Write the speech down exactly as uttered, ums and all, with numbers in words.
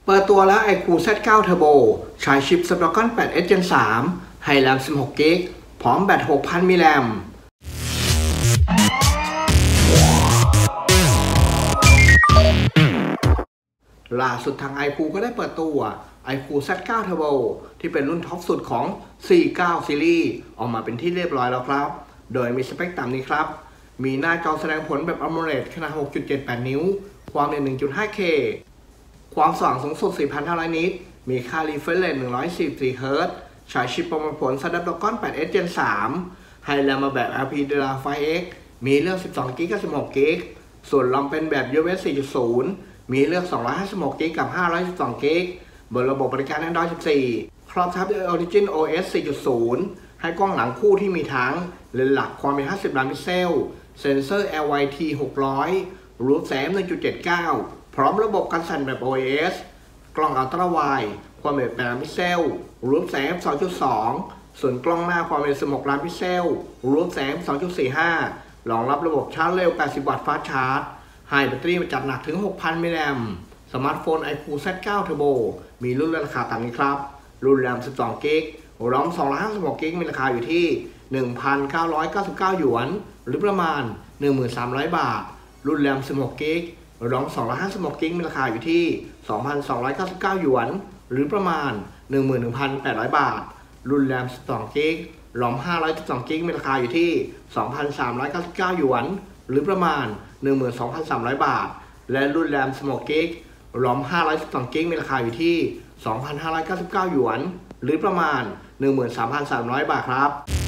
เปิดตัวแล้ว ไอ คิว แซด เก้า Turbo ใช้ชิป Snapdragon แปด เอส Gen สาม ให้แรม สิบหก กิกะไบต์ พร้อมแบต หกพัน มิลลิแอมป์ ล่าสุดทาง ไอ คิว ก็ได้เปิดตัว ไอ คิว แซด เก้า Turbo ที่เป็นรุ่นท็อปสุดของ สี่สิบเก้า ซีรีส์ออกมาเป็นที่เรียบร้อยแล้วครับ โดยมีสเปคตามนี้ครับ มีหน้าจอแสดงผลแบบ AMOLED ขนาด หกจุดเจ็ดแปด นิ้ว ความเร็ว หนึ่งจุดห้าเค ความสว่างสูงสุด สี่พันห้าร้อย นิตมีค่า refresh rate หนึ่งร้อยสี่สิบสี่ เฮิร์ตซ์ ใช้ชิปประมวลผล Snapdragon แปด เอส Gen สาม ให้แรมมาแบบ แอล พี Delta ไฟว์ เอ็กซ์ มีเลือก สิบสอง กิกะไบต์ กับ สิบหก กิกะไบต์ ส่วนรอมเป็นแบบ ยู เอฟ เอส สี่จุดศูนย์ มีเลือก สองร้อยห้าสิบหก กิกะไบต์ กับ ห้าร้อยสิบสอง กิกะไบต์ บนระบบบริการ Android สิบสี่ ครอบทับด้วย Origin โอ เอส สี่จุดศูนย์ ให้กล้องหลังคู่ที่มีทั้งเลนส์หลักความเป็นห้าสิบล้านพิกเซล เซนเซอร์ แอล วาย ที หกร้อย รูทแสง หนึ่งจุดเจ็ดเก้า พร้อมระบบกันสั่นแบบ โอ เอส กล้องอัลตร้าไวด์ความเป็นแปดล้านพิกเซล รูทแสง สองจุดสอง ส่วนกล้องหน้าความเป็นสิบหกล้านพิกเซล รูทแสง สองจุดสี่ห้า รองรับระบบชาร์จเร็ว แปดสิบ วัตต์ฟาสต์ชาร์จ ให้แบตเตอรี่มาจัดหนักถึง หกพัน มิลลิแอมป์ สมาร์ทโฟน ไอ คิว แซด เก้า Turbo มีรุ่นราคาตามนี้ครับ รุ่นแรม สิบสอง กิกะไบต์ รอม สองร้อยห้าสิบหก กิกะไบต์ มีราคาอยู่ที่ หนึ่งพันเก้าร้อยเก้าสิบเก้า หยวน หรือประมาณ หนึ่งพันสามร้อย บาท รุ่นแรม สิบหก กิกะไบต์ รอม สองร้อยห้าสิบหก กิกะไบต์ มีราคาอยู่ที่ สองพันสองร้อยเก้าสิบเก้า หยวน หรือประมาณ หนึ่งหมื่นหนึ่งพันแปดร้อย บาท รุ่นแรม สิบสอง กิกะไบต์ รอม ห้าร้อยสิบสอง กิกะไบต์ มีราคาอยู่ที่ สองพันสามร้อยเก้าสิบเก้า หยวน หรือประมาณ หนึ่งหมื่นสองพันสามร้อย บาท และรุ่นแรม สิบหก กิกะไบต์ รอม ห้าร้อยสิบสอง กิกะไบต์ มีราคาอยู่ที่ สองพันห้าร้อยเก้าสิบเก้า หยวน หรือประมาณ หนึ่งหมื่นสามพันสามร้อย บาทครับ